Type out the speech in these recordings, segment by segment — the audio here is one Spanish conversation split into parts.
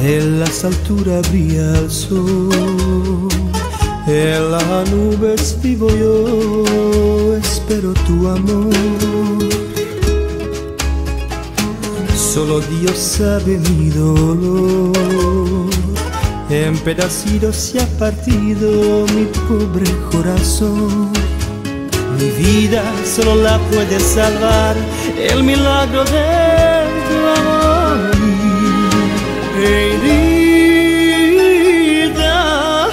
En las alturas brilla el sol, en las nubes vivo yo, espero tu amor. Solo Dios sabe mi dolor, en pedacitos se ha partido mi pobre corazón. Mi vida solo la puede salvar el milagro de tu amor. Querida,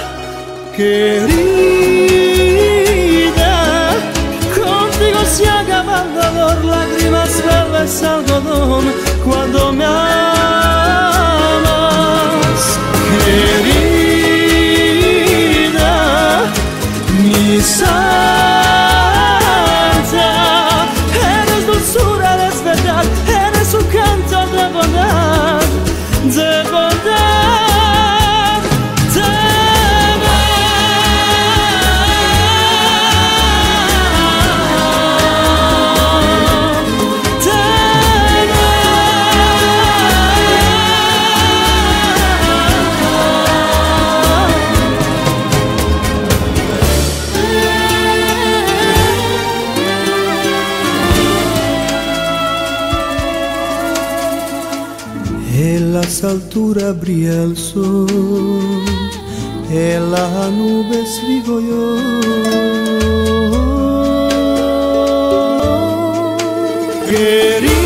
querida, contigo se acaba el dolor, lágrimas verdes, algodón, cuando me amas. Querida, mi santa, eres dulzura, eres verdad, eres un canto de bondad, de bondad, de En las alturas brilla el sol, en las nubes vivo yo. Querida,